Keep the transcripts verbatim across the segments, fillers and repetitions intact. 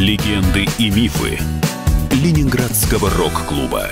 Легенды и мифы Ленинградского рок-клуба.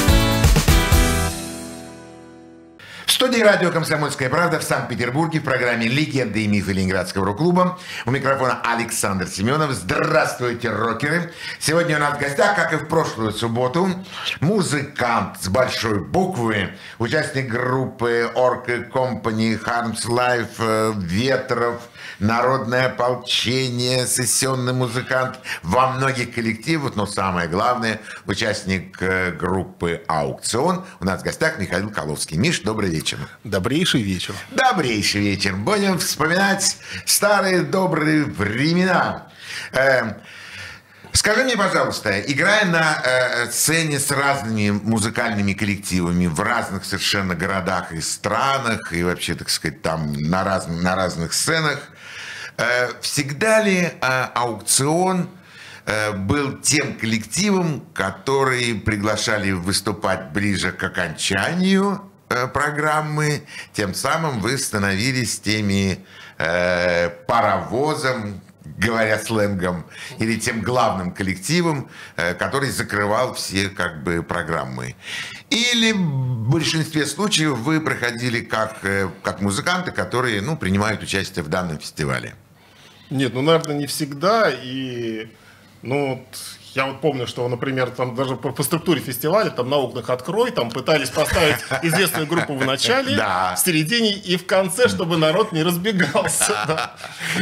В студии радио «Комсомольская правда» в Санкт-Петербурге в программе «Легенды и мифы Ленинградского рок-клуба». У микрофона Александр Семенов. Здравствуйте, рокеры! Сегодня у нас в гостях, как и в прошлую субботу, музыкант с большой буквы, участник группы Orc Company, Harms Life, Ветров, Народное ополчение, сессионный музыкант во многих коллективах, но самое главное, участник группы «Аукцион». У нас в гостях Михаил Коловский. Миш, добрый вечер. Добрейший вечер. Добрейший вечер. Будем вспоминать старые добрые времена. Э, скажи мне, пожалуйста, играя на э, сцене с разными музыкальными коллективами в разных совершенно городах и странах, и вообще, так сказать, там на, раз, на разных сценах, э, всегда ли э, «Аукцион» э, был тем коллективом, который приглашали выступать ближе к окончанию программы, тем самым вы становились теми э, паровозом, говоря сленгом, или тем главным коллективом, э, который закрывал все как бы программы? Или в большинстве случаев вы проходили как, э, как музыканты, которые ну, принимают участие в данном фестивале? Нет, ну, наверное, не всегда. И, ну, я вот помню, что, например, там даже по, по структуре фестиваля, там на окнах «Открой», там пытались поставить известную группу в начале, в середине и в конце, чтобы народ не разбегался.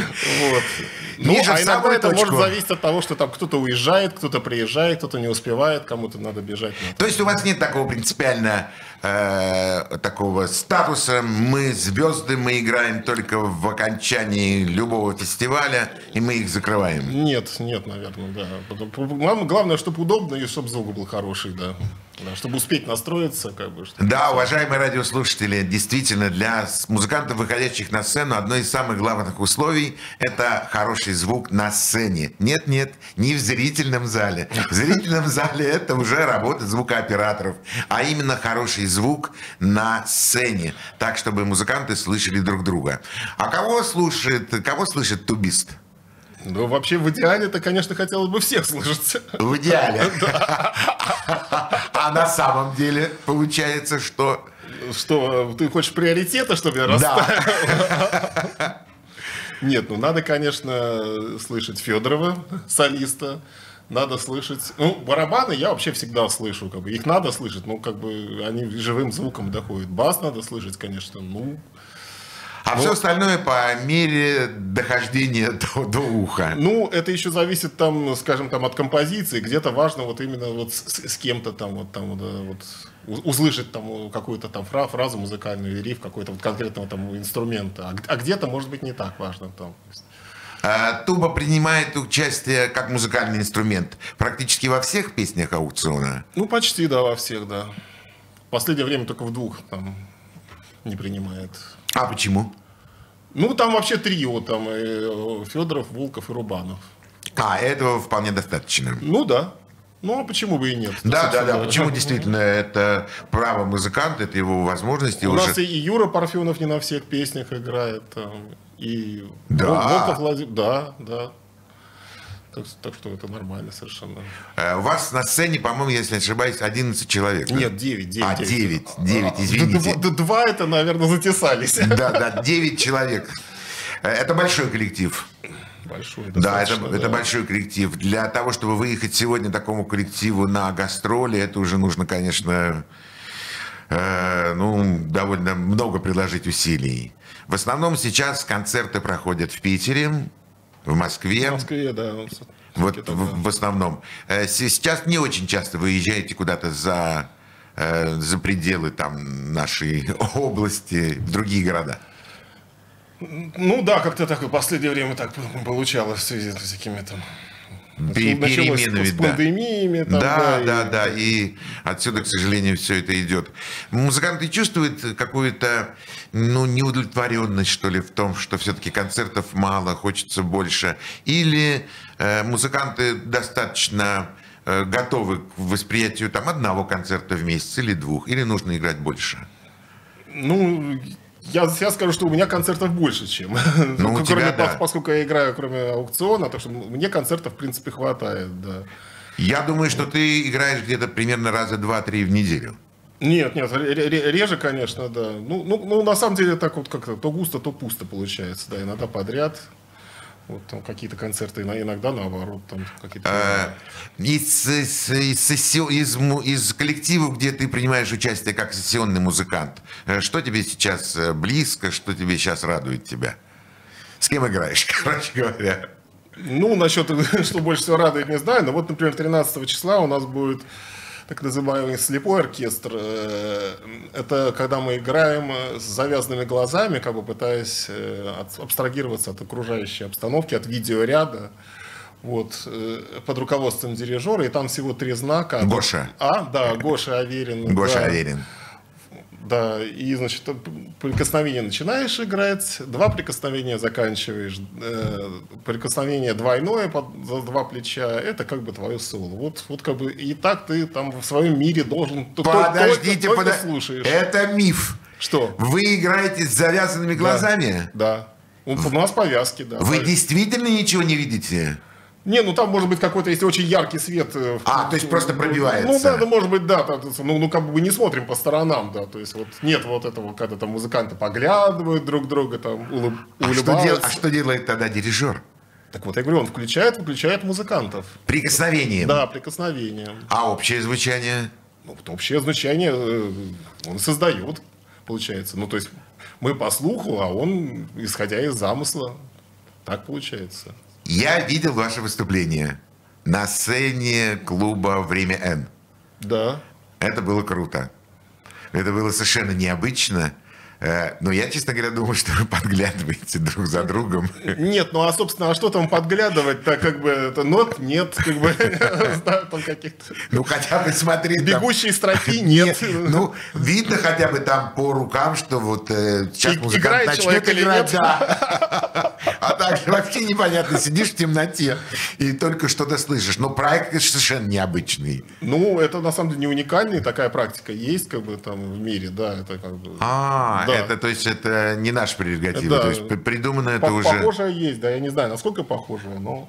Ну, а иногда это может зависеть от того, что там кто-то уезжает, кто-то приезжает, кто-то не успевает, кому-то надо бежать. То есть у вас нет такого принципиально такого статуса: мы звезды, мы играем только в окончании любого фестиваля, и мы их закрываем? Нет, нет, наверное, да. Главное, чтобы удобно и чтобы звук был хороший, да. Да, чтобы успеть настроиться, как бы. Да, уважаемые радиослушатели, действительно, для музыкантов, выходящих на сцену, одно из самых главных условий – это хороший звук на сцене. Нет, нет, не в зрительном зале. В зрительном зале это уже работа звукооператоров, а именно хороший звук на сцене, так, чтобы музыканты слышали друг друга. А кого слушает, кого слышит тубист? Ну, вообще, в идеале-то, конечно, хотелось бы всех слышать. В идеале. А на самом деле получается, что... Что, ты хочешь приоритета, чтобы я расставил? Да. Нет, ну, надо, конечно, слышать Федорова, солиста. Надо слышать... Ну, барабаны я вообще всегда слышу. Как бы. Их надо слышать, ну, как бы они живым звуком доходят. Бас надо слышать, конечно, ну... А ну, все остальное по мере дохождения до, до уха. Ну, это еще зависит, там, скажем, там, от композиции. Где-то важно вот именно вот с, с кем-то там, вот, там вот, вот, услышать там какую-то там фразу музыкальную или риф какой-то вот конкретного там инструмента. А, а где-то, может быть, не так важно. Там. А, туба принимает участие как музыкальный инструмент практически во всех песнях «Аукциона»? Ну, почти, да, во всех, да. В последнее время только в двух там не принимает. А почему? Ну, там вообще трио, там Федоров, Волков и Рубанов. А, этого вполне достаточно. Ну, да. Ну, а почему бы и нет? Да, да, да. Почему действительно это право музыканта, это его возможности. У уже... нас и Юра Парфенов не на всех песнях играет. Там, и да. Волков, Владимир. Да, да. Так, так что это нормально совершенно. У вас на сцене, по-моему, если не ошибаюсь, одиннадцать человек. Нет, девять. девять а, девять, девять, извините. Два это, наверное, затесались. Да, да, девять человек. Это большой коллектив. Большой, да, это, да, это большой коллектив. Для того, чтобы выехать сегодня такому коллективу на гастроли, это уже нужно, конечно, э, ну, довольно много приложить усилий. В основном сейчас концерты проходят в Питере, в Москве. В Москве, да. Вот в, в основном. Сейчас не очень часто выезжаете куда-то за, за пределы там, нашей области, в другие города. Ну да, как-то так в последнее время так получалось в связи с всякими там... Переменами, с, с пандемиями. Там, да, да, да, и... да. И отсюда, к сожалению, все это идет. Музыканты чувствуют какую-то ну, неудовлетворенность, что ли, в том, что все-таки концертов мало, хочется больше. Или э, музыканты достаточно э, готовы к восприятию там, одного концерта в месяц или двух, или нужно играть больше? Ну, Я, я скажу, что у меня концертов больше, чем. Ну, у тебя, кроме, да. Поскольку я играю кроме аукциона, так что мне концертов, в принципе, хватает, да. Я думаю, что ты играешь где-то примерно раза два-три в неделю. Нет, нет, реже, конечно, да. Ну, ну, ну, на самом деле, так вот как-то то густо, то пусто получается, да, иногда подряд. Вот там какие-то концерты, иногда наоборот, там какие-то... А, из, из, из, из, из коллективов, где ты принимаешь участие как сессионный музыкант, что тебе сейчас близко, что тебе сейчас радует тебя? С кем играешь, короче говоря? Ну, насчет, что больше всего радует, не знаю, но вот, например, тринадцатого числа у нас будет так называемый слепой оркестр. Это когда мы играем с завязанными глазами, как бы пытаясь абстрагироваться от окружающей обстановки, от видеоряда, вот, под руководством дирижера, и там всего три знака. Гоша. А, да, Гоша Аверин. Гоша да. Аверин. Да, и, значит, прикосновение начинаешь играть, два прикосновения заканчиваешь, э, прикосновение двойное под, за два плеча, это как бы твое соло. Вот, вот как бы и так ты там в своем мире должен... Подождите, только, только подо... слушаешь. Это миф. Что? Вы играете с завязанными глазами? Да. да. У нас повязки, да. Вы действительно ничего не видите? Не, ну там может быть какой-то, если очень яркий свет. А, то есть просто пробивается. Ну да, ну, может быть, да. Ну, ну как бы мы не смотрим по сторонам, да. То есть вот нет вот этого, когда там музыканты поглядывают друг друга, там улыб, а улыбаются. Что дел, а что делает тогда дирижер? Так вот, я говорю, он включает, выключает музыкантов. Прикосновением? Да, прикосновением. А общее звучание? Ну, вот общее звучание он создает, получается. Ну, то есть мы по слуху, а он, исходя из замысла, так получается. Я видел ваше выступление на сцене клуба «Время Н». Да. Это было круто. Это было совершенно необычно. Но я, честно говоря, думаю, что вы подглядываете друг за другом. Нет, ну а, собственно, а что там подглядывать-то, как бы, это нот нет, как бы, там каких-то... Ну, хотя бы смотри... Бегущие строки нет. Ну, видно хотя бы там по рукам, что вот сейчас музыкант начнет играть, да. А так вообще непонятно, сидишь в темноте и только что-то слышишь. Но проект совершенно необычный. Ну, это на самом деле не уникальный, такая практика есть, как бы, там, в мире, да, это как бы... А, да. это, то есть, это не наш прерогатива, да. то есть, придумано это По- уже... Похожее есть, да, я не знаю, насколько похожее, но...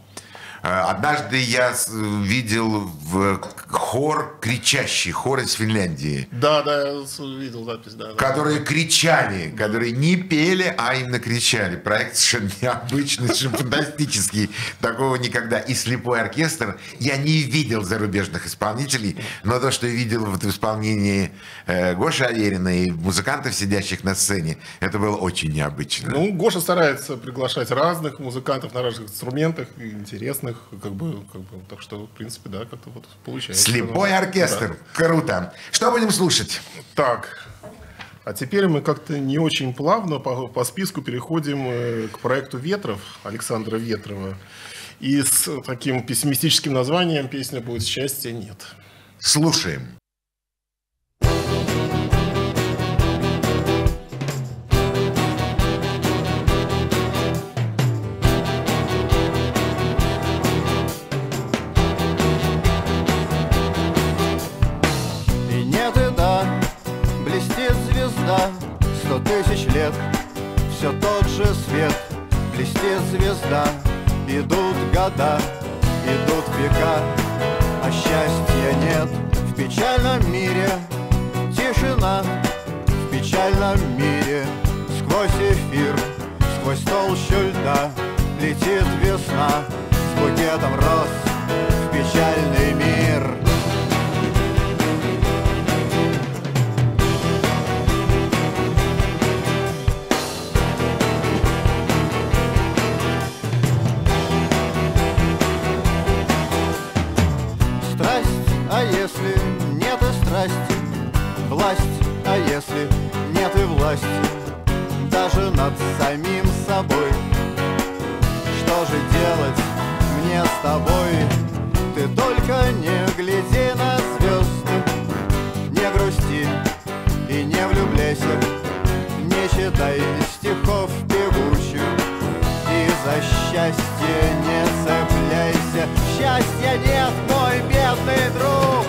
Однажды я видел в хор кричащий, хор из Финляндии. Да, да, я видел запись, да. Которые да. кричали, которые не пели, а именно кричали. Проект совершенно необычный, совершенно фантастический. Такого никогда. И слепой оркестр. Я не видел зарубежных исполнителей, но то, что я видел вот в исполнении э, Гоши Аверина и музыкантов, сидящих на сцене, это было очень необычно. Ну, Гоша старается приглашать разных музыкантов на разных инструментах, интересных, как бы, как бы, так что, в принципе, да, как-то вот получается. Слепой оркестр. Да. Круто. Что будем слушать? Так, а теперь мы как-то не очень плавно по, по списку переходим к проекту «Ветров» Александра Ветрова. И с таким пессимистическим названием песня будет «Счастья нет». Слушаем. Сто тысяч лет, все тот же свет, блестит звезда, идут года, идут века, а счастья нет. В печальном мире тишина, в печальном мире сквозь эфир, сквозь толщу льда летит весна с букетом роз в печальный мир. А если нет и страсти, власть, а если нет и власти, даже над самим собой. Что же делать мне с тобой? Ты только не гляди на звезды, не грусти и не влюбляйся, не читай стихов певучих и за счастье не цепляйся. Счастья нет, мой бедный друг.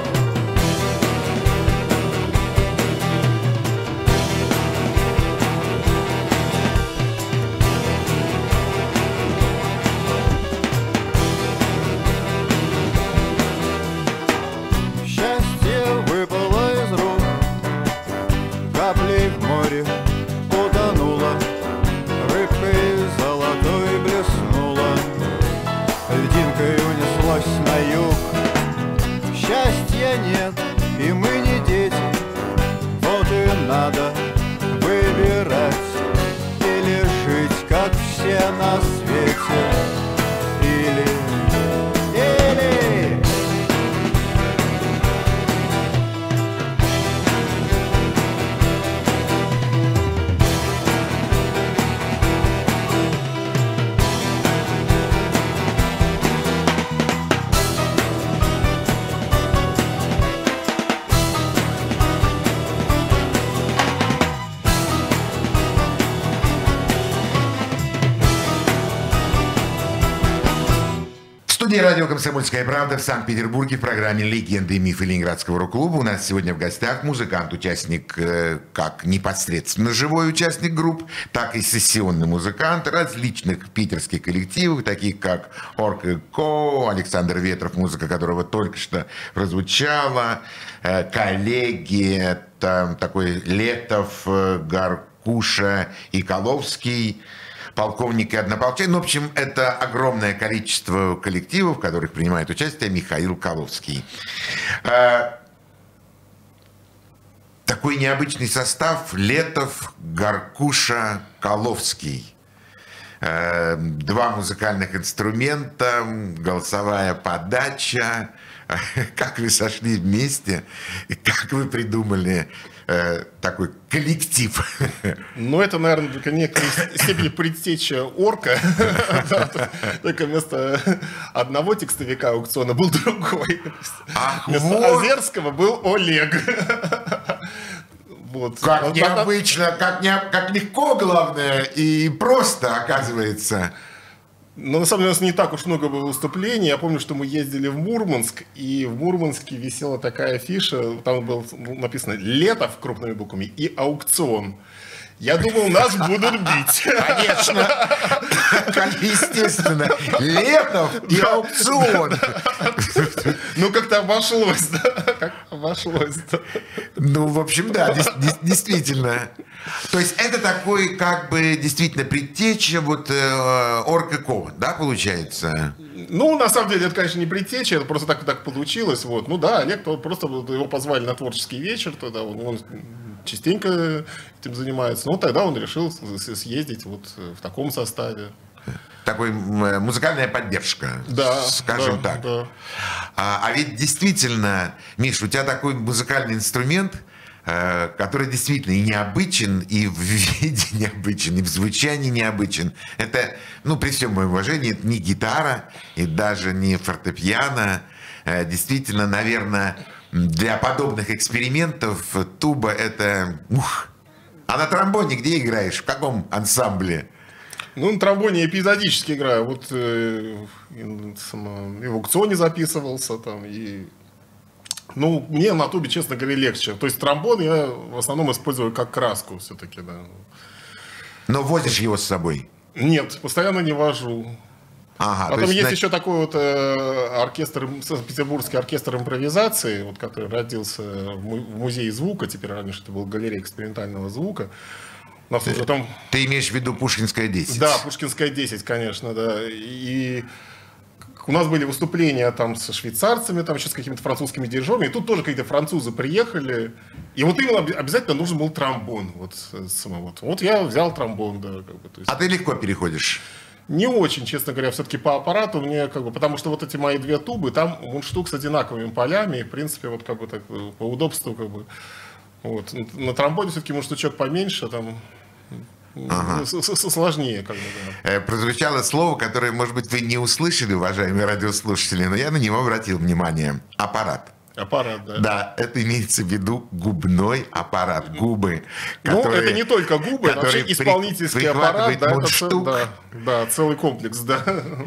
на свете. Или, или... В студии радио «Комсомольская правда» в Санкт-Петербурге в программе «Легенды и мифы Ленинградского рок-клуба» у нас сегодня в гостях музыкант, участник, э, как непосредственно живой участник групп, так и сессионный музыкант различных питерских коллективов, таких как Орк и Ко, Александр Ветров, музыка которого только что прозвучала, э, коллеги, это такой Летов, э, Гаркуша и Коловский, полковник и однополчане. Ну, в общем, это огромное количество коллективов, в которых принимает участие Михаил Коловский. Такой необычный состав: Летов, Гаркуша, Коловский. Два музыкальных инструмента, голосовая подача. Как вы сошли вместе и как вы придумали э, такой коллектив? Ну, это, наверное, в некоторой степени предтеча Орка. Только вместо одного текстовика аукциона был другой. Вместо Озерского был Олег. Вот. Как вот необычно, как, не, как легко, главное, и просто оказывается. Но на самом деле у нас не так уж много было выступлений. Я помню, что мы ездили в Мурманск, и в Мурманске висела такая афиша, там было написано «Летов» крупными буквами и «Аукцион». Я думал, нас будут бить. Конечно. Естественно. Летов и аукцион. Ну, как-то обошлось, да? Как обошлось, да? Ну, в общем, да, действительно. То есть это такой, как бы, действительно предтеча вот э, Орк и Ко, да, получается? Ну, на самом деле, это, конечно, не предтеча, это просто так, так получилось. Вот. Ну да, Олег, просто его позвали на творческий вечер, тогда он, он частенько этим занимается. Ну, тогда он решил съездить вот в таком составе. Такой музыкальная поддержка, да, скажем да, так. Да. А, а ведь действительно, Миш, у тебя такой музыкальный инструмент, э, который действительно и необычен, и в виде необычен, и в звучании необычен. Это, ну, при всем моем уважении, это не гитара, и даже не фортепиано. Э, действительно, наверное, для подобных экспериментов туба это... Ух. А на тромбоне где играешь? В каком ансамбле? Ну, на тромбоне эпизодически играю. Вот э, и, и в аукционе записывался там. И... Ну, мне на тубе, честно говоря, легче. То есть тромбон я в основном использую как краску все-таки, да. Но возишь его с собой? Нет, постоянно не вожу. Ага, Потом есть, есть еще такой вот э, оркестр, Санкт-Петербургский оркестр импровизации, вот, который родился в, му- в музее звука, теперь раньше это был галерея экспериментального звука. У нас ты, уже там... ты имеешь в виду Пушкинская десять? Да, Пушкинская десять, конечно, да. И у нас были выступления там со швейцарцами, там еще с какими-то французскими дирижерами, и тут тоже какие-то французы приехали. И вот именно обязательно нужен был тромбон. Вот, вот. вот я взял тромбон, да. Как бы, то есть... А ты легко переходишь? Не очень, честно говоря, все-таки по аппарату мне, как бы, потому что вот эти мои две тубы, там мундштук с одинаковыми полями, и, в принципе, вот как бы так по удобству, как бы, вот. На тромбоне все-таки мундштучок поменьше, там, ага. сложнее, как бы, да. Прозвучало слово, которое, может быть, вы не услышали, уважаемые радиослушатели, но я на него обратил внимание. Аппарат. Аппарат, да. Да, это имеется в виду губной аппарат, губы. Ну, которые, это не только губы, это вообще исполнительский аппарат, да, это цел, да, да, целый комплекс, да.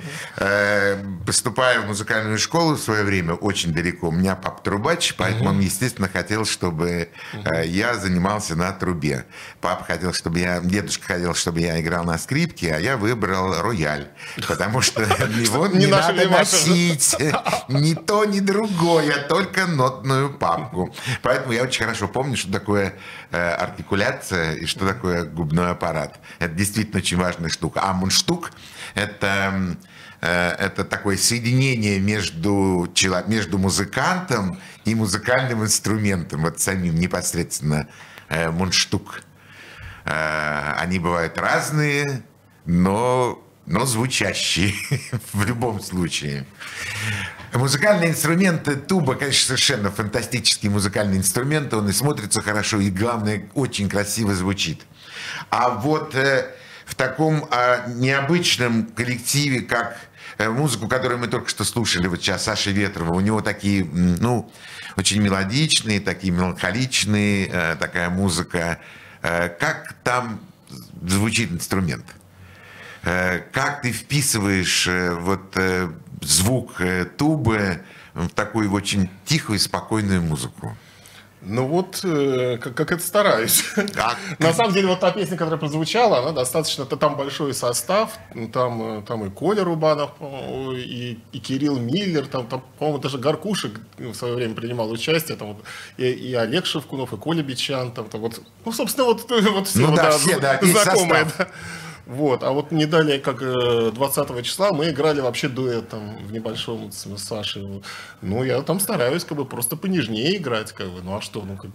Поступая в музыкальную школу в свое время, очень далеко, у меня папа трубач, поэтому он, естественно, хотел, чтобы я занимался на трубе. Папа хотел, чтобы я, дедушка хотел, чтобы я играл на скрипке, а я выбрал рояль, потому что его не надо носить, ни то, ни другое, только нотную папку. Поэтому я очень хорошо помню, что такое э, артикуляция и что такое губной аппарат. Это действительно очень важная штука. А мундштук – это, э, это такое соединение между, между музыкантом и музыкальным инструментом, вот самим непосредственно э, мундштук. Э, они бывают разные, но но звучащий в любом случае. Музыкальные инструменты, туба, конечно, совершенно фантастический музыкальный инструмент, он и смотрится хорошо, и, главное, очень красиво звучит. А вот э, в таком э, необычном коллективе, как э, музыку, которую мы только что слушали, вот сейчас Саши Ветрова, у него такие, ну, очень мелодичные, такие меланхоличные, э, такая музыка. Э, как там звучит инструмент? Э, как ты вписываешь э, вот э, звук э, тубы в такую очень тихую и спокойную музыку? Ну вот, э, как, как это стараюсь. Как? На самом деле, вот та песня, которая прозвучала, она достаточно, там большой состав, там, там и Коля Рубанов, и, и Кирилл Миллер, там, там по-моему, даже Гаркушек в свое время принимал участие, там, вот, и, и Олег Шевкунов, и Коля Бичан, там, там, вот, ну, собственно, вот, вот все, ну, да, да, все, да, знакомые. Да. Вот, а вот не далее, как двадцатого числа, мы играли вообще дуэтом в небольшом с Сашей. Ну, я там стараюсь как бы просто понежнее играть, как бы. Ну, а что, ну, как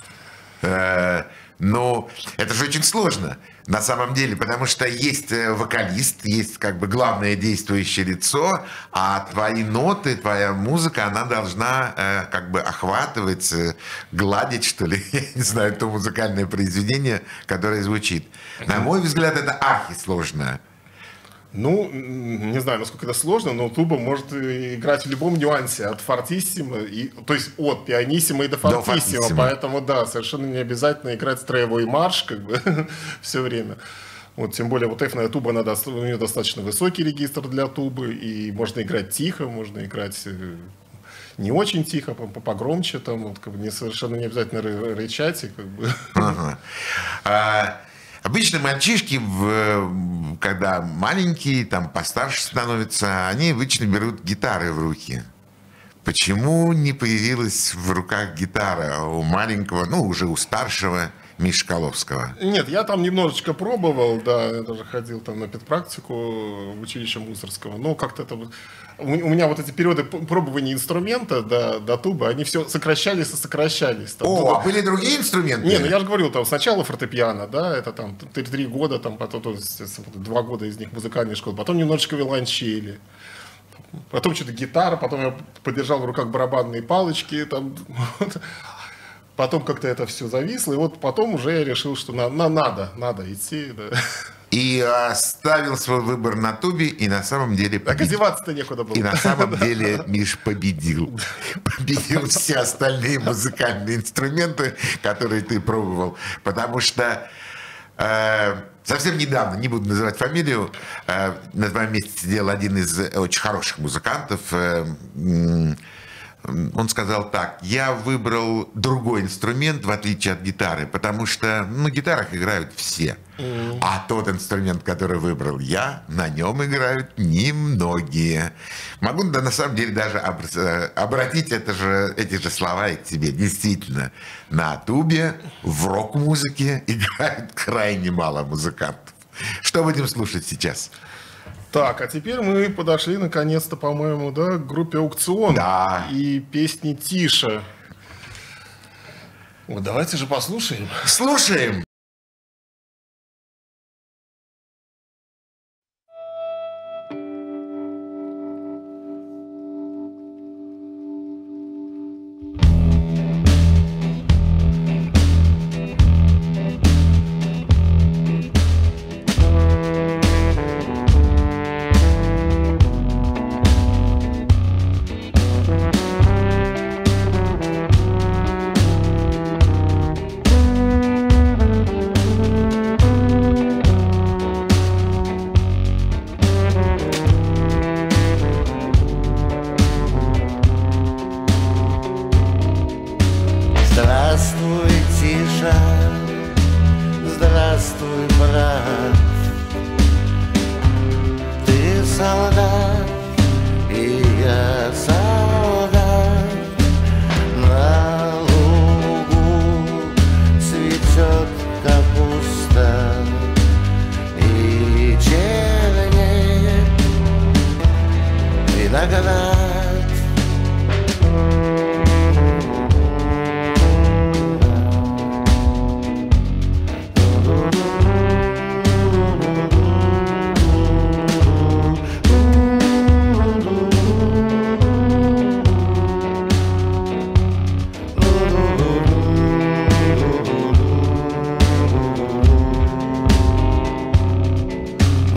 бы... Ну, это же очень сложно, на самом деле, потому что есть вокалист, есть как бы главное действующее лицо, а твои ноты, твоя музыка, она должна э, как бы охватывать, э, гладить, что ли, я не знаю, то музыкальное произведение, которое звучит. На мой взгляд, это архисложно. Ну, не знаю, насколько это сложно, но туба может играть в любом нюансе, от фортиссимо, и, то есть от пианиссимо и до фортиссимо, до фортиссимо. Поэтому, да, совершенно не обязательно играть строевой марш, как бы, все время. Вот, тем более, вот эфная туба, она, у нее достаточно высокий регистр для тубы, и можно играть тихо, можно играть не очень тихо, погромче, там, вот, как бы, не, совершенно не обязательно рычать, и, как бы... Ага. А... Обычно мальчишки, когда маленькие, там постарше становятся, они обычно берут гитары в руки. Почему не появилась в руках гитара у маленького, ну, уже у старшего Миши Коловского? Нет, я там немножечко пробовал, да, я даже ходил там на педпрактику в училище Мусорского, но как-то это... У меня вот эти периоды пробования инструмента до, до тубы, они все сокращались и сокращались. Там, О, туба... а были другие инструменты? Не, ну я же говорил, там сначала фортепиано, да, это там три года, там, потом то есть, два года из них музыкальной школы, потом немножечко виолончели, потом что-то гитара, потом я подержал в руках барабанные палочки, там, вот. Потом как-то это все зависло, и вот потом уже я решил, что на, на, надо, надо идти, да. И оставил свой выбор на тубе, и на самом деле победил. Так одеваться-то некуда было. И на самом деле Миш победил. Победил все остальные музыкальные инструменты, которые ты пробовал. Потому что э, совсем недавно, не буду называть фамилию, э, на твоем месте сидел один из очень хороших музыкантов. Э, э, Он сказал так: я выбрал другой инструмент, в отличие от гитары, потому что на гитарах играют все. Mm. А тот инструмент, который выбрал я, на нем играют немногие. Могу, да, на самом деле даже обратить это же, эти же слова и к тебе. Действительно, на тубе в рок-музыке играют крайне мало музыкантов. Что будем слушать сейчас? Так, а теперь мы подошли наконец-то, по-моему, да, к группе «Аукцион». Да. И песни «Тише». Вот давайте же послушаем. Слушаем.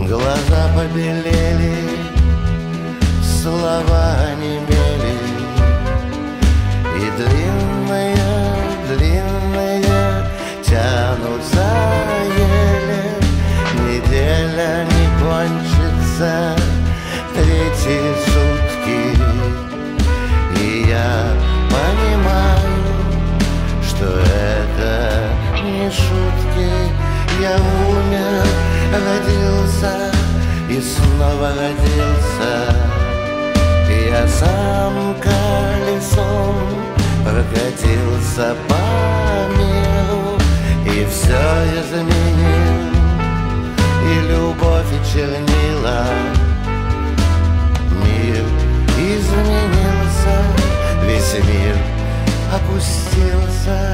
Глаза побелели, слова онемели, и длинные, длинные тянутся еле. Неделя не кончится, третьи сутки, и я понимаю, что это не шутки. Я умер, родился и снова родился. Я сам колесом прокатился по миру и все изменил, и любовь, и чернила. Мир изменился, весь мир опустился.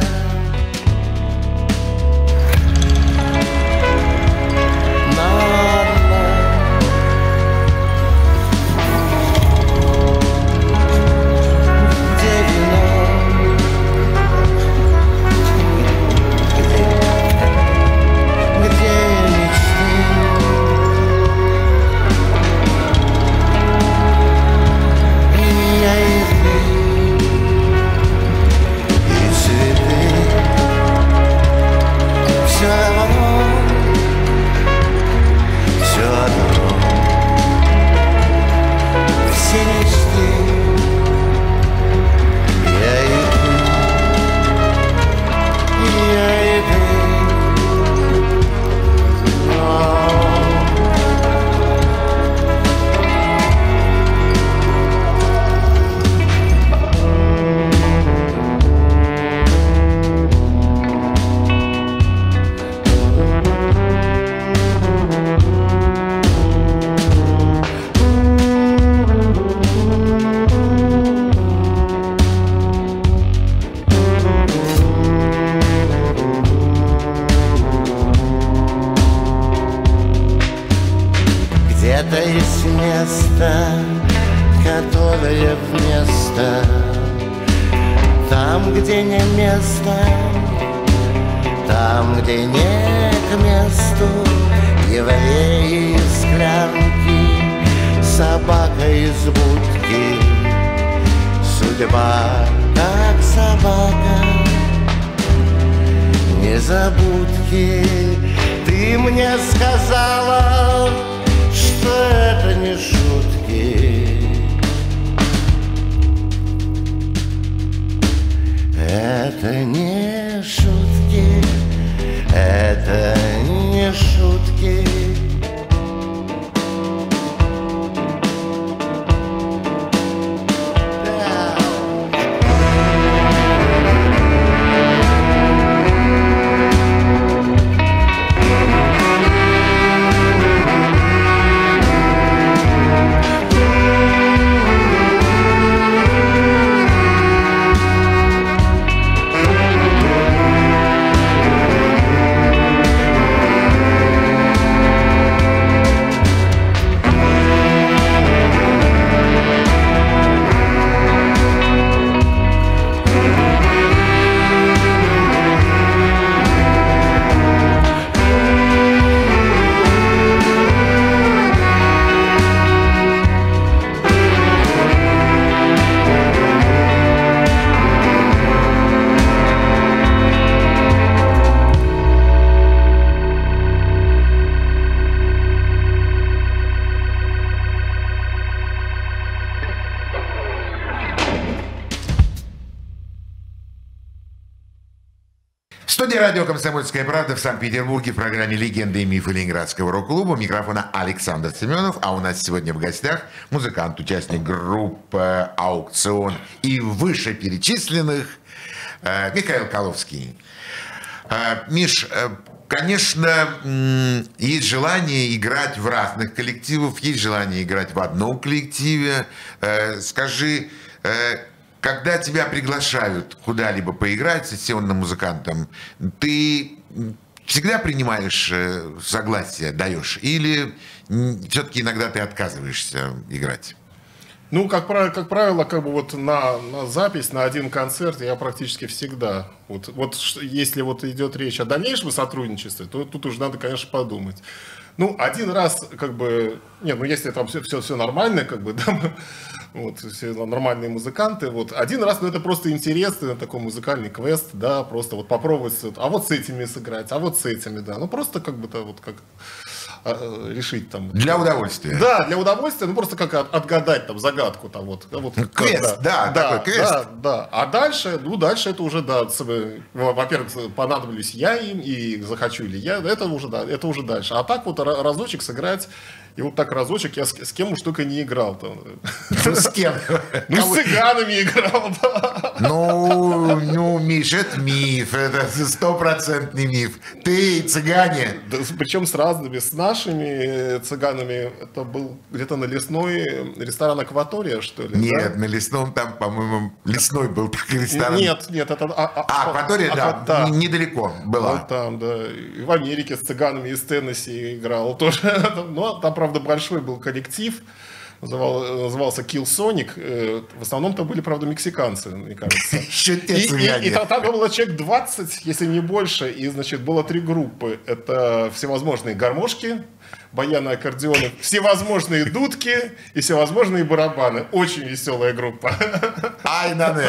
Где-то есть место, которое вместо, там, где не место, там, где не к месту. Евреи из склянки, собака из будки, судьба как собака, незабудки. Ты мне сказала, что это не шутки. Это не шутки, это не шутки. В студии радио «Комсомольская правда» в Санкт-Петербурге в программе «Легенды и мифы Ленинградского рок-клуба». У микрофона Александр Семенов. А у нас сегодня в гостях музыкант, участник группы «Аукцион» и вышеперечисленных Михаил Коловский. Миш, конечно, есть желание играть в разных коллективах, есть желание играть в одном коллективе. Скажи, когда тебя приглашают куда-либо поиграть сессионным музыкантом, ты всегда принимаешь согласие, даешь? Или все-таки иногда ты отказываешься играть? Ну, как правило, как правило, как бы вот на, на запись, на один концерт я практически всегда. Вот, вот если вот идет речь о дальнейшем сотрудничестве, то тут уже надо, конечно, подумать. Ну, один раз, как бы, нет, ну, если там все, все, все нормально, как бы, да, вот, все нормальные музыканты, вот, один раз, ну, это просто интересный такой музыкальный квест, да, просто вот попробовать, а вот с этими сыграть, а вот с этими, да, ну, просто как бы, да, вот, как а, решить там. Для удовольствия. Да, для удовольствия, ну, просто как отгадать там загадку там, вот. вот квест, да, да, такой квест. Да, да, а дальше, ну, дальше это уже, да, во-первых, понадоблюсь я им, и захочу ли я, это уже, да, это уже дальше. А так вот разочек сыграть, и вот так разочек я с, с кем уж только не играл там. Ну, с кем? Ну, с цыганами играл, да. Ну, ну, Миш, это миф, это стопроцентный миф. Ты цыгане. Да, причем с разными, с нашими цыганами. Это был где-то на Лесной ресторан «Акватория», что ли? Нет, да? на Лесном там, по-моему, Лесной был такой ресторан. Нет, нет, это... А, а, а «Акватория», а, да, да, недалеко была. Вот там, да. И в Америке с цыганами из Теннесси играл тоже. Но там, правда, большой был коллектив. Называл, назывался Kill Sonic. В основном там были, правда, мексиканцы, мне кажется. Еще те и, цыгане. И, и там, там было человек двадцать, если не больше. И, значит, было три группы. Это всевозможные гармошки, баяны, аккордеоны, всевозможные дудки и всевозможные барабаны. Очень веселая группа. Ай, нане.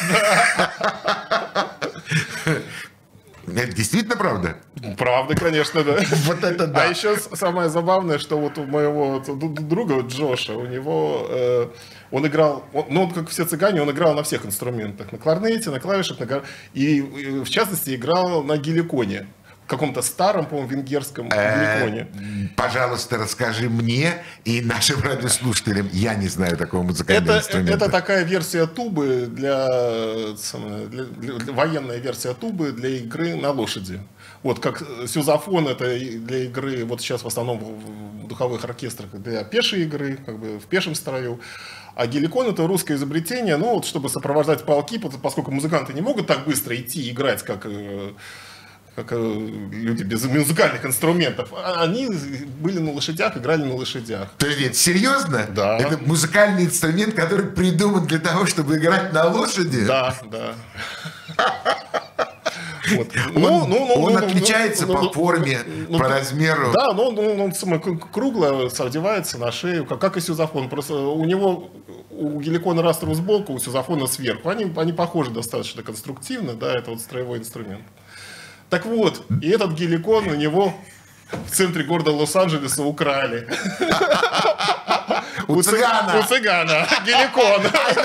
Это действительно правда? Правда, конечно, да. Вот это да. А еще самое забавное, что вот у моего друга Джоша, у него, э, он играл, он, ну, он, как все цыгане, он играл на всех инструментах. На кларнете, на клавишах, на гар... и, и в частности играл на геликоне. Каком-то старом, по-моему, венгерском геликоне. Пожалуйста, расскажи мне и нашим радиослушателям. Я не знаю такого музыкального это, инструмента. Это такая версия тубы, для, для, для, для военная версия тубы для игры на лошади. Вот как сюзофон это для игры, вот сейчас в основном в духовых оркестрах для пешей игры, как бы в пешем строю. А геликон это русское изобретение, ну вот чтобы сопровождать полки, поскольку музыканты не могут так быстро идти играть, как... как люди без музыкальных инструментов, они были на лошадях, играли на лошадях. Подожди, это серьезно? Да. Это музыкальный инструмент, который придуман для того, чтобы играть на лошади? Да, да. Вот. Он, ну, ну, ну, он ну, отличается ну, по ну, форме, ну, по ну, размеру. Да, но он, он, он кругло одевается на шею, как, как и сюзофон. Просто у него, у геликона растру сбоку, у сюзофона сверху. Они, они похожи достаточно конструктивно, да, это вот строевой инструмент. Так вот, и этот геликон у него в центре города Лос-Анджелеса украли. У цыгана. У цыгана. Геликон.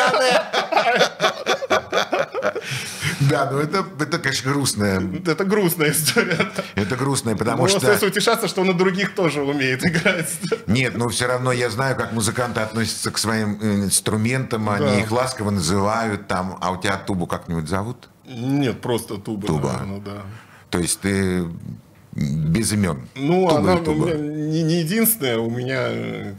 Да, ну это, это, конечно, грустная. Это грустная история. Это грустная, потому но что... остается утешаться, что он на других тоже умеет играть. Нет, но все равно я знаю, как музыканты относятся к своим инструментам. Они да. их ласково называют там. А у тебя тубу как-нибудь зовут? Нет, просто туба. Туба. Наверное, да. То есть ты без имен? Ну, туба она туба. У меня не, не единственная. У меня...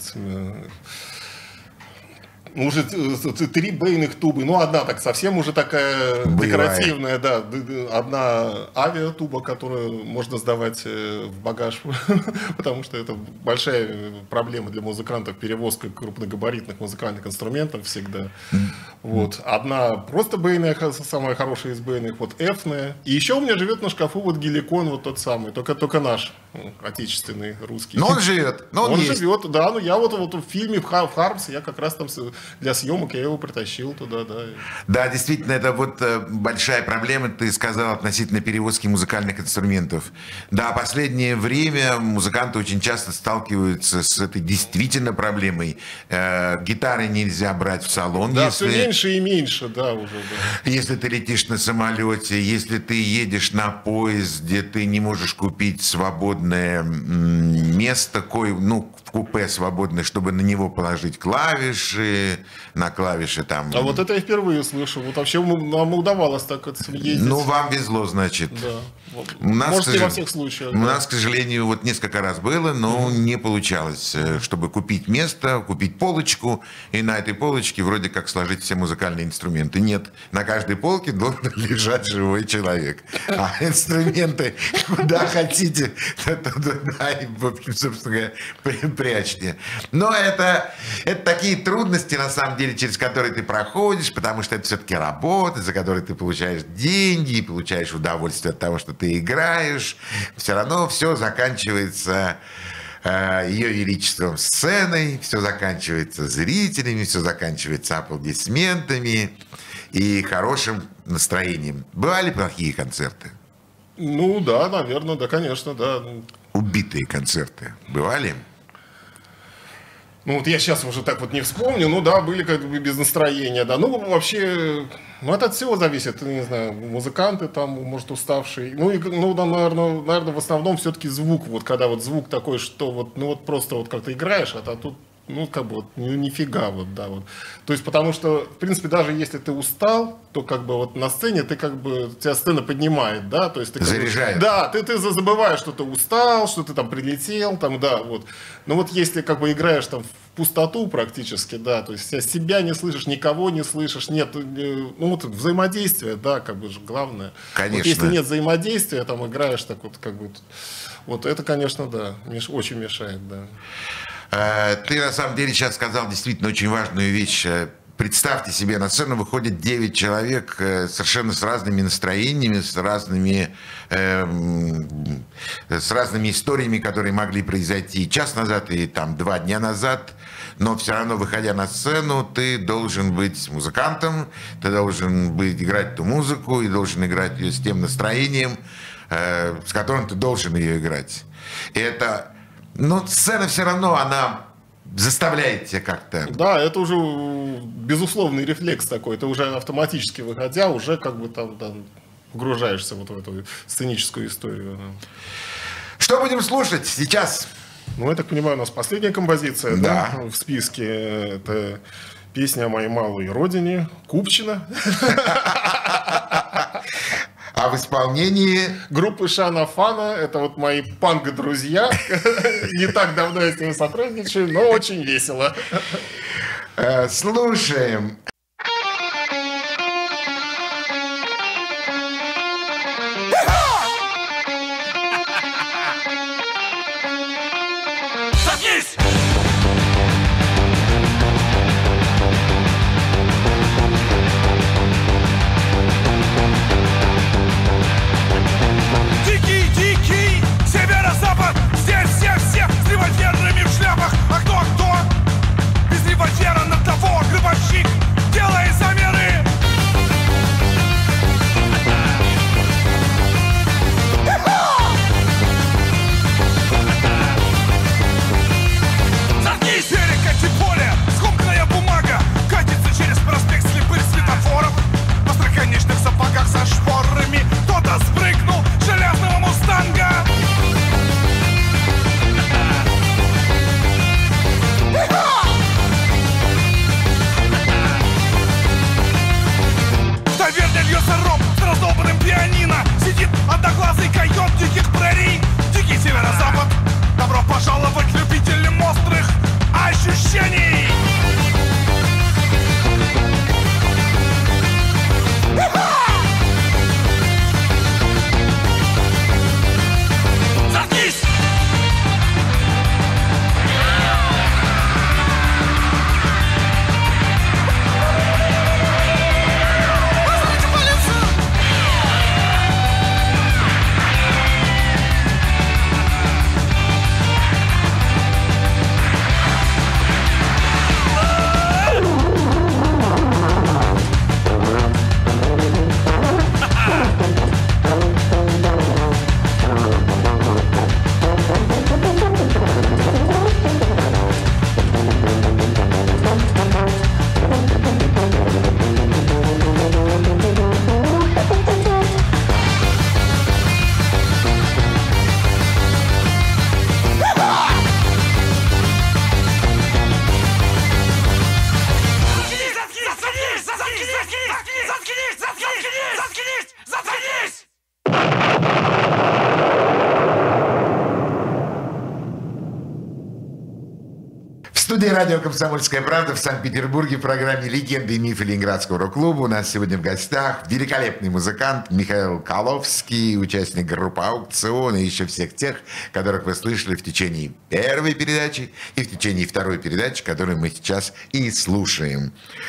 Уже три бейных тубы. Ну, одна так совсем уже такая боевая, декоративная, да. Одна авиатуба, которую можно сдавать в багаж, потому что это большая проблема для музыкантов, перевозка крупногабаритных музыкальных инструментов всегда. Вот. Одна просто бейная, самая хорошая из бейных, вот эфная. И еще у меня живет на шкафу вот геликон, вот тот самый, только, только наш, отечественный, русский. Но он живет. Но он он есть. живет, да. Ну, я вот, вот в фильме в Хармсе, я как раз там для съемок я его притащил туда, да. Да, действительно, это вот большая проблема, ты сказал, относительно перевозки музыкальных инструментов. Да, последнее время музыканты очень часто сталкиваются с этой действительно проблемой. Э, гитары нельзя брать в салон. Да, если, все меньше и меньше, да, уже. Да. Если ты летишь на самолете, если ты едешь на поезде, ты не можешь купить свободное место, кое, ну, в купе свободное, чтобы на него положить клавиши, на клавиши там. А вот это я впервые слышу. Вот вообще нам удавалось так ездить. Ну, вам везло, значит. Да. Вот. У нас, может, не сож... во всех случаях. У да. нас, к сожалению, вот несколько раз было, но mm-hmm. не получалось, чтобы купить место, купить полочку, и на этой полочке вроде как сложить все музыкальные инструменты. Нет, на каждой полке должен лежать живой человек. А инструменты куда хотите, туда и, в общем, собственно говоря, прячьте. Но это, это такие трудности, на самом деле, через которые ты проходишь, потому что это все-таки работа, за которой ты получаешь деньги и получаешь удовольствие от того, что ты играешь. Все равно все заканчивается Ее величеством сценой, все заканчивается зрителями, все заканчивается аплодисментами и хорошим настроением. Бывали плохие концерты? Ну да, наверное, да, конечно, да. Убитые концерты бывали? Ну вот я сейчас уже так вот не вспомню, ну да, были как бы без настроения, да. Ну вообще, ну это от всего зависит, не знаю, музыканты там, может, уставшие. Ну, и, ну да, наверное, наверное, в основном все-таки звук, вот когда вот звук такой, что вот, ну вот просто вот как ты играешь, а тут, ну как бы вот, ну нифига вот, да, вот. То есть потому что, в принципе, даже если ты устал, то как бы вот на сцене ты как бы, тебя сцена поднимает, да, то есть ты как заряжает. Бы, да, ты, ты забываешь, что ты устал, что ты там прилетел, там, да, вот. Но вот если как бы играешь там в пустоту практически, да, то есть себя не слышишь, никого не слышишь, нет, ну вот взаимодействия, да, как бы же главное. Конечно. Вот если нет взаимодействия, там играешь так вот, как бы, вот это, конечно, да, меш, очень мешает, да. Ты на самом деле сейчас сказал действительно очень важную вещь. Представьте себе, на сцену выходит девять человек совершенно с разными настроениями, с разными, э, с разными историями, которые могли произойти час назад и там два дня назад. Но все равно, выходя на сцену, ты должен быть музыкантом, ты должен быть, играть ту музыку и должен играть ее с тем настроением, э, с которым ты должен ее играть. И это, ну, сцена все равно, она заставляет тебя как-то... Да, это уже безусловный рефлекс такой. Ты уже автоматически выходя, уже как бы там, там погружаешься вот в эту сценическую историю. Что будем слушать сейчас? Ну, я так понимаю, у нас последняя композиция, да. Да, в списке. Это песня о моей малой родине, Купчино. А в исполнении... Группы Шана Фана. Это вот мои панк-друзья. Не так давно я с ними сотрудничаю, но очень весело. Слушаем. В студии радио «Комсомольская правда» в Санкт-Петербурге в программе «Легенды и мифы Ленинградского рок-клуба» у нас сегодня в гостях великолепный музыкант Михаил Коловский, участник группы «Аукцион» и еще всех тех, которых вы слышали в течение первой передачи и в течение второй передачи, которую мы сейчас и слушаем.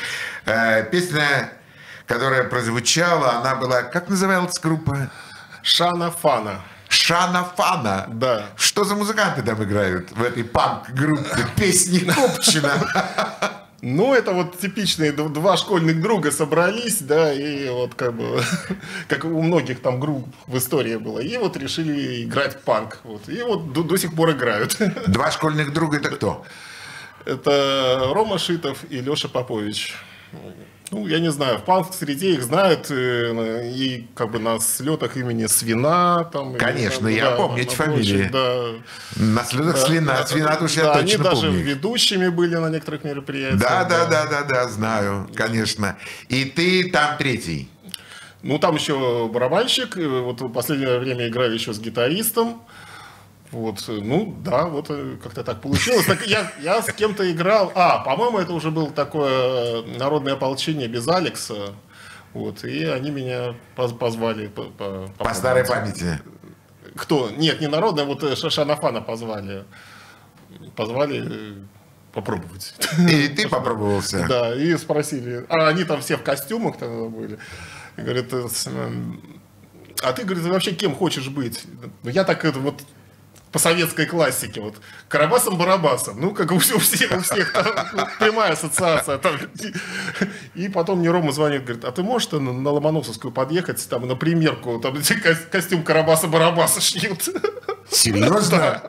Песня, которая прозвучала, она была, как называлась группа? Шана Фана. Шана-фана. Да. Что за музыканты там играют в этой панк-группе? Песни Копчина. Ну, это вот типичные два школьных друга собрались, да, и вот как бы, как у многих там групп в истории было, и вот решили играть панк, вот, и вот до, до сих пор играют. Два школьных друга — это кто? Это Рома Шитов и Леша Попович. Ну, я не знаю, в панк-среде их знают, и, и как бы на слетах имени Свина. Там, Конечно, и, я да, помню эти фамилии. Да. На слетах Да, Свина, да, Свина, уж я да, точно они даже помню. ведущими были на некоторых мероприятиях. Да, да, да, да, да, знаю, конечно. И ты там третий. Ну, там еще барабанщик, вот в последнее время играли еще с гитаристом. Вот, ну, да, вот как-то так получилось. Так я, я с кем-то играл. А, по-моему, это уже было такое народное ополчение без Алекса. Вот, и они меня позвали. По, по, по, по старой памяти. Кто? Нет, не народное, вот Шана-фана позвали. Позвали попробовать. И ты попробовался? Да, и спросили. А они там все в костюмах тогда были. И говорят, а ты, говорит, вообще кем хочешь быть? Ну, я так это вот по советской классике, вот, Карабасом-Барабасом, ну, как у всех, у всех там, прямая ассоциация. Там. И потом мне Рома звонит, говорит, а ты можешь на, на Ломоносовскую подъехать, там, на примерку, там, костюм Карабаса-Барабаса шьют. Серьезно?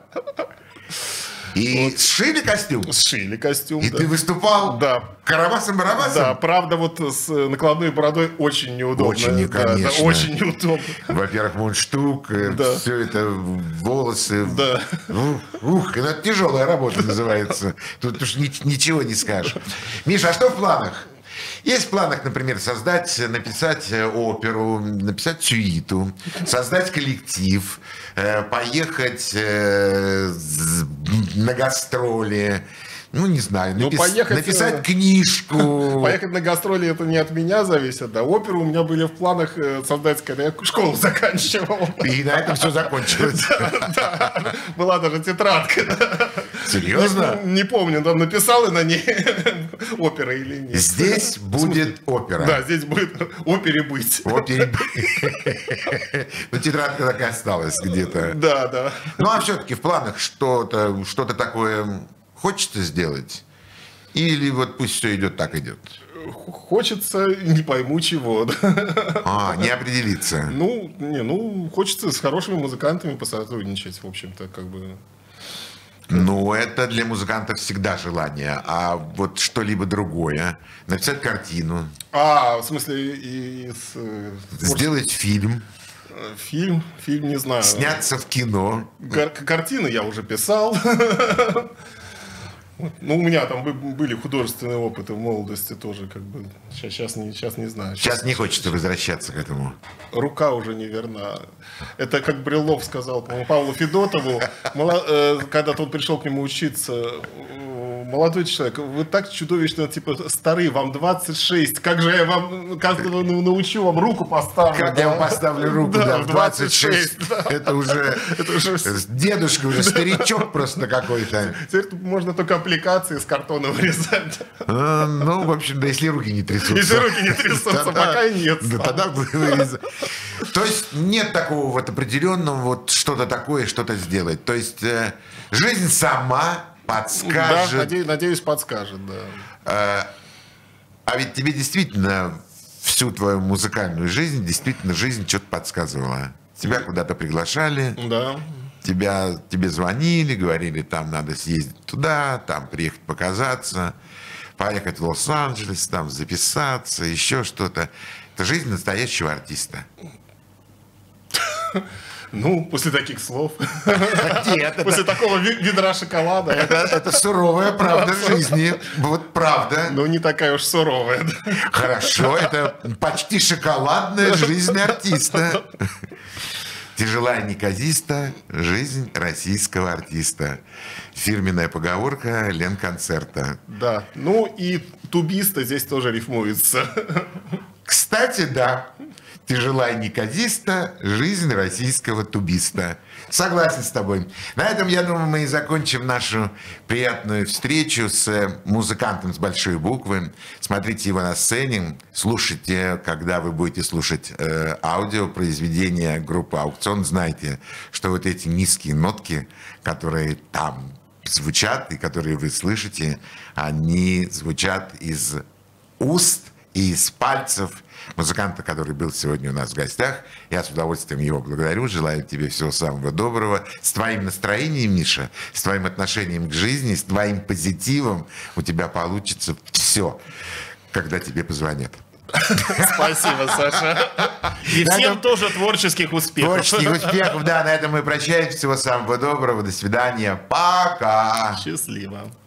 И вот. Сшили костюм? Сшили костюм, И да. ты выступал да. Карабасом-Барабасом? Да, правда, вот с накладной бородой очень неудобно. Очень не, конечно. Да, да, очень неудобно. Во-первых, мундштук, да. все это, волосы. Да. Ну, ух, это тяжелая работа называется. Тут уж ничего не скажешь. Миша, а что в планах? Есть в планах, например, создать, написать оперу, написать сюиту, создать коллектив, поехать на гастроли, ну, не знаю, ну, напис... поехать, написать книжку. Поехать на гастроли, это не от меня зависит, да. Оперу у меня были в планах создать, когда я школу заканчивал. И на этом все закончилось. Да, была даже тетрадка. Серьезно? Не помню, там написал и на ней опера или нет. Здесь будет опера. Да, здесь будет опере быть. Опере быть. Ну, тетрадка так и осталась где-то. Да, да. Ну, а все-таки в планах что-то, что-то такое хочется сделать? Или вот пусть все идет, так идет? Хочется, не пойму чего. Да. А, не определиться. Ну, не, ну, хочется с хорошими музыкантами посотрудничать, в общем-то, как бы. Ну, это для музыкантов всегда желание. А вот что-либо другое? Написать картину? А, в смысле, и... С, сделать фильм? Фильм? Фильм, не знаю. Сняться в кино? Кар- картины я уже писал. Ну, у меня там были художественные опыты в молодости тоже, как бы, сейчас, сейчас, не, сейчас не знаю. Сейчас, сейчас не хочется возвращаться к этому. Рука уже не верна. Это, как Брюллов сказал, по-моему, Павлу Федотову, когда-то он пришел к нему учиться: молодой человек, вы так чудовищно, типа, стары, вам двадцать шесть, как же я вам, как научу вам руку поставлю? Как да? я вам поставлю руку, да, да, в двадцать шесть, да. Это уже, это уже дедушка, уже старичок просто какой-то. Теперь можно только аппликации с картона вырезать. А, ну, в общем, да, если руки не трясутся. Если руки не трясутся, тогда, пока нет. Да, тогда вырезать. То есть нет такого вот определенного, вот что-то такое, что-то сделать. То есть э, жизнь сама подскажет. Да, надеюсь, надеюсь, подскажет, да. А, а ведь тебе действительно всю твою музыкальную жизнь, действительно жизнь что-то подсказывала. Тебя куда-то приглашали. Да. Тебя, тебе звонили, говорили, там надо съездить туда, там приехать показаться, поехать в Лос-Анджелес, там записаться, еще что-то. Это жизнь настоящего артиста. Ну, после таких слов. Нет, после это, такого ведра шоколада. Это, это суровая правда жизни. Вот правда. Ну, не такая уж суровая. Хорошо, это почти шоколадная жизнь артиста. Тяжелая неказиста жизнь российского артиста. Фирменная поговорка Ленконцерта. Да, ну и тубиста здесь тоже рифмуется. Кстати, да. тяжела и неказиста жизнь российского тубиста. Согласен с тобой. На этом, я думаю, мы и закончим нашу приятную встречу с музыкантом с большой буквы. Смотрите его на сцене, слушайте, когда вы будете слушать э, аудио произведения группы «Аукцион», знайте, что вот эти низкие нотки, которые там звучат и которые вы слышите, они звучат из уст и из пальцев музыканта, который был сегодня у нас в гостях. Я с удовольствием его благодарю. Желаю тебе всего самого доброго. С твоим настроением, Миша, с твоим отношением к жизни, с твоим позитивом у тебя получится все, когда тебе позвонят. Спасибо, Саша. И на всем этом... тоже творческих успехов. Творческих успехов, да. На этом мы прощаемся. Всего самого доброго. До свидания. Пока. Счастливо.